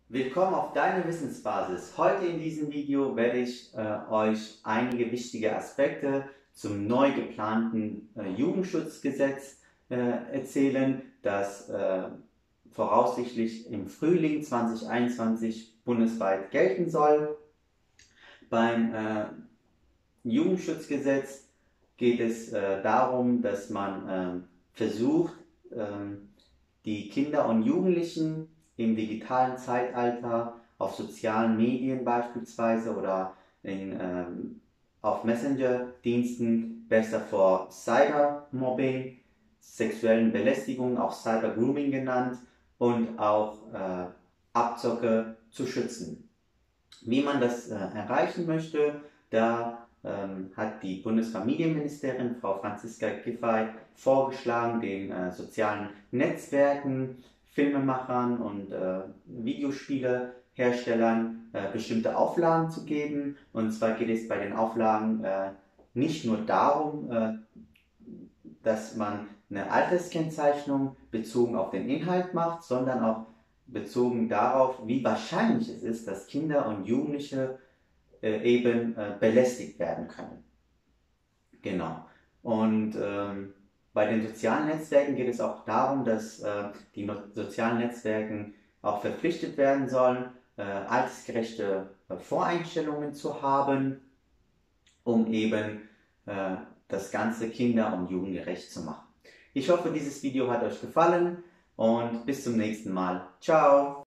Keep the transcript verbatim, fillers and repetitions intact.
Willkommen auf deine Wissensbasis. Heute in diesem Video werde ich äh, euch einige wichtige Aspekte zum neu geplanten äh, Jugendschutzgesetz äh, erzählen, das äh, voraussichtlich im Frühling zweitausendeinundzwanzig bundesweit gelten soll. Beim äh, Jugendschutzgesetz geht es äh, darum, dass man äh, versucht, äh, die Kinder und Jugendlichen im digitalen Zeitalter auf sozialen Medien beispielsweise oder in, ähm, auf Messenger-Diensten besser vor Cybermobbing, sexuellen Belästigungen, auch Cybergrooming genannt, und auch äh, Abzocke zu schützen. Wie man das äh, erreichen möchte, da ähm, hat die Bundesfamilienministerin Frau Franziska Giffey vorgeschlagen, den äh, sozialen Netzwerken, Filmemachern und äh, Videospieleherstellern äh, bestimmte Auflagen zu geben. Und zwar geht es bei den Auflagen äh, nicht nur darum, äh, dass man eine Alterskennzeichnung bezogen auf den Inhalt macht, sondern auch bezogen darauf, wie wahrscheinlich es ist, dass Kinder und Jugendliche äh, eben äh, belästigt werden können. Genau. Und ähm, bei den sozialen Netzwerken geht es auch darum, dass äh, die no sozialen Netzwerke auch verpflichtet werden sollen, äh, altersgerechte äh, Voreinstellungen zu haben, um eben äh, das Ganze kinder- und jugendgerecht zu machen. Ich hoffe, dieses Video hat euch gefallen und bis zum nächsten Mal. Ciao!